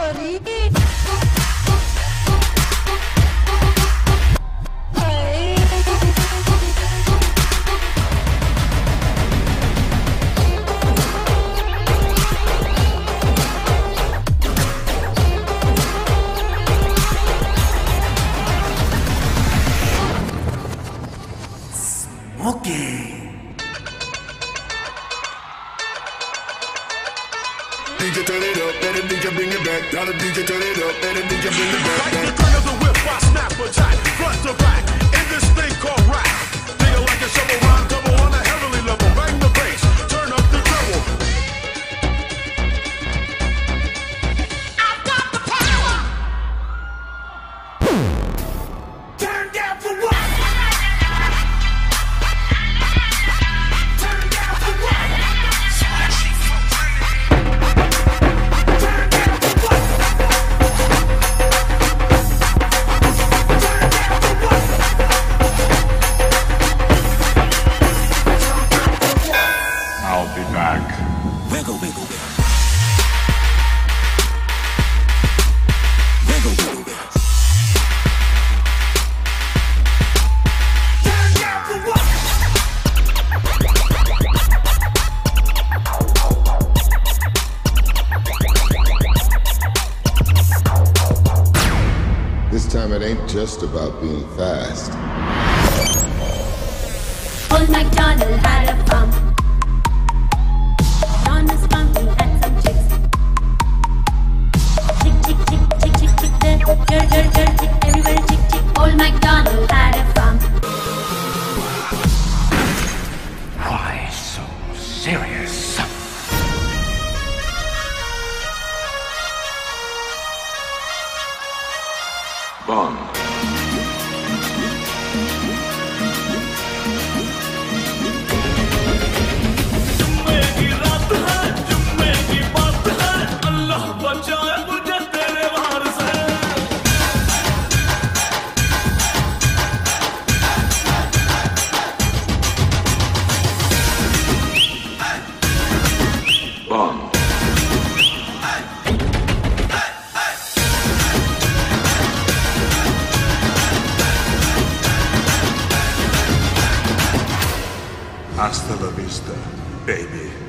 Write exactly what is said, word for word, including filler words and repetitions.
D J turn it up, let the D J bring it back. Now the D J turn it up, let the D J bring it back. Like the crack of the whip, I snap attack, front to back, in this thing called rap. Feel like a shovel rhyme double on a heavenly level. Bang the bass, turn up the treble. I've got the power. Turn down for what? Turn down for what? I'll be back. Wiggle, wiggle, wiggle. Wiggle, wiggle, wiggle. Turn down for what? This time it ain't just about being fast. Old MacDonald had a farm. On his farm he had some chicks. Chick, chick, chick, chick, chick, chick, there. Jer, jer, jer, chick, everywhere, chick, chick. Old MacDonald had a farm. Why so serious? Bond. Bond. Hasta la vista, baby.